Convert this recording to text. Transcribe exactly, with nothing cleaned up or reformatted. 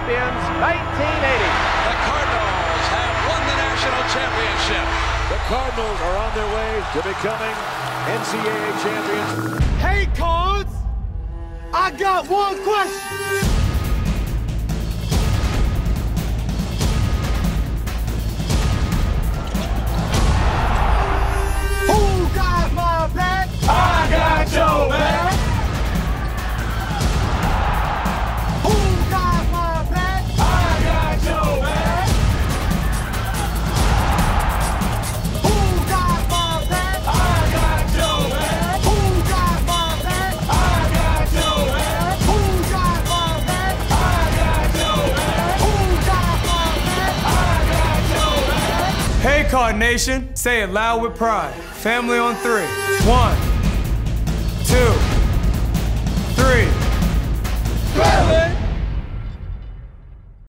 champions, nineteen eighty. The Cardinals have won the national championship. The Cardinals are on their way to becoming N C double A champions. Hey, Cards! I got one question. Who got my back? I got your back. Who got my back? I got your back. Who got my back? I got your back. Who got my back? I got your back. Who got my back? I got your back. Who got my back? I got your back. Hey, Card Nation, say it loud with pride. Family on three. One.